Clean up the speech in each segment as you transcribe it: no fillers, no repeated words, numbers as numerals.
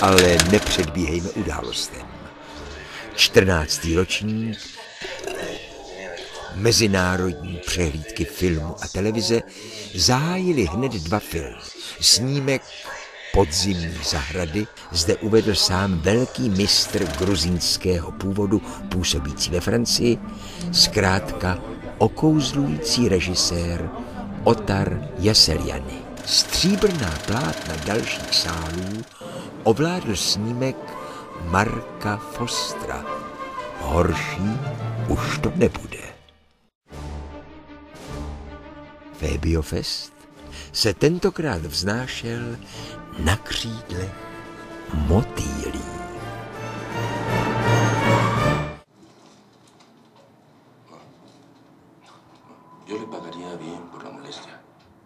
ale nepředbíhejme událostem. 14. ročník mezinárodní přehlídky filmu a televize zahájili hned dva filmy. Snímek Podzimní zahrady zde uvedl sám velký mistr gruzínského původu působící ve Francii, zkrátka okouzlující režisér Otar Jaseliany. Stříbrná plátna dalších sálů ovládl snímek Marka Fostra. Horší už to nebude. Fébiofest se tentokrát vznášel na křídlech motýlí. Yo le pagaría bien por la molestia.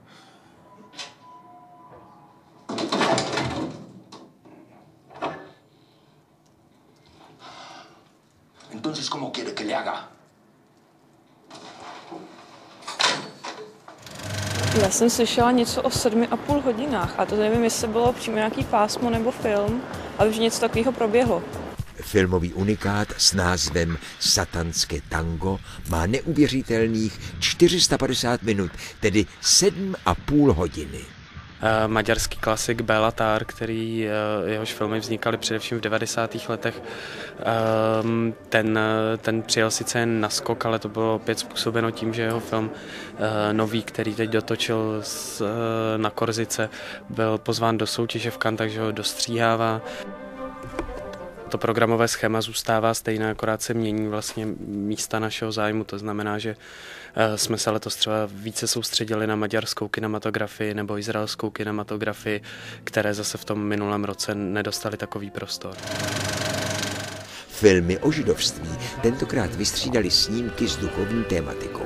Entonces, ¿cómo quiere que le haga? Já jsem slyšela něco o 7,5 hodinách a to nevím, jestli bylo přímo nějaký pásmo nebo film, ale už něco takového proběhlo. Filmový unikát s názvem Satanské tango má neuvěřitelných 450 minut, tedy 7,5 hodiny. Maďarský klasik Béla Tar, jehož filmy vznikaly především v 90. letech. Ten přijel sice jen na skok, ale to bylo opět způsobeno tím, že jeho film nový, který teď dotočil na Korzice, byl pozván do soutěže v Cannes, takže ho dostříhává. To programové schéma zůstává stejné, akorát se mění vlastně místa našeho zájmu. To znamená, že jsme se letos třeba více soustředili na maďarskou kinematografii nebo izraelskou kinematografii, které zase v tom minulém roce nedostaly takový prostor. Filmy o židovství tentokrát vystřídali snímky s duchovní tématikou.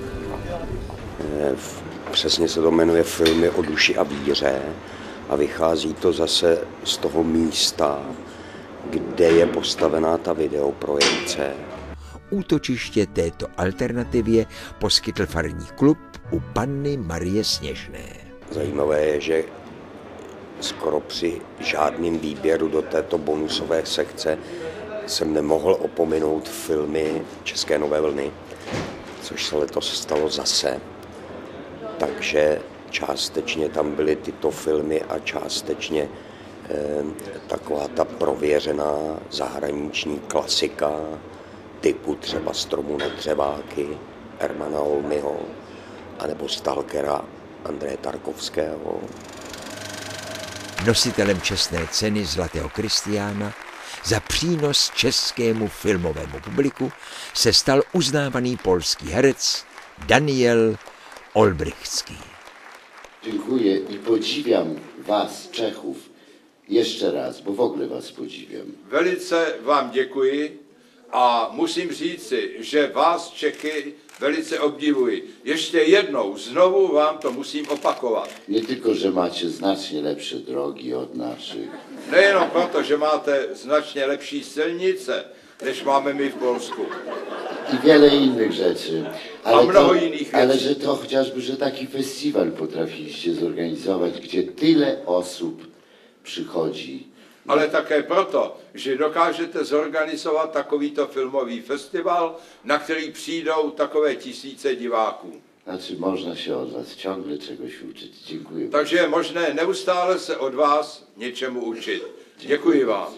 Přesně se to jmenuje Filmy o duši a víře a vychází to zase z toho místa, kde je postavená ta videoprojekce. Útočiště této alternativě poskytl farní klub u Panny Marie Sněžné. Zajímavé je, že skoro při žádném výběru do této bonusové sekce jsem nemohl opominout filmy České nové vlny, což se letos stalo zase. Takže částečně tam byly tyto filmy a částečně taková ta prověřená zahraniční klasika typu třeba Stromu na dřeváky Hermana Olmyho anebo Stalkera Andreje Tarkovského. Nositelem čestné ceny Zlatého Kristiána za přínos českému filmovému publiku se stal uznávaný polský herec Daniel Olbrychský. Dziękuję i podziwiam was, Czechów, ještě raz, bo v ogóle vás podziwiam. Velice vám děkuji a musím říci, že vás Čechy velice obdivuji. Ještě jednou, znovu vám to musím opakovat. Nie tylko, že máte znacznie lepsze drogi od naszych. Nejenom proto, že máte značně lepší silnice, než máme my v Polsku. I wiele innych rzeczy. A mnoho innych rzeczy. Ale że to chociażby, że taki festiwal potrafiliście zorganizować, gdzie tyle osób přichodí. Ale také proto, že dokážete zorganizovat takovýto filmový festival, na který přijdou takové tisíce diváků. Znaczy, można się od was ciągle czegoś uczyć. Dziękuję. Takže je možné neustále se od vás něčemu učit. Děkuji vám.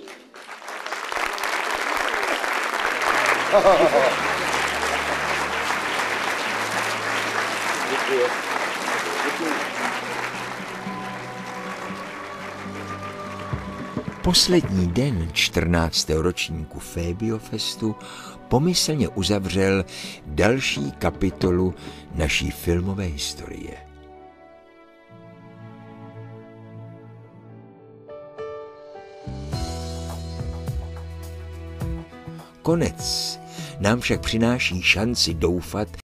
Děkuji. Poslední den 14. ročníku Fébiofestu pomyslně uzavřel další kapitolu naší filmové historie. Konec nám však přináší šanci doufat,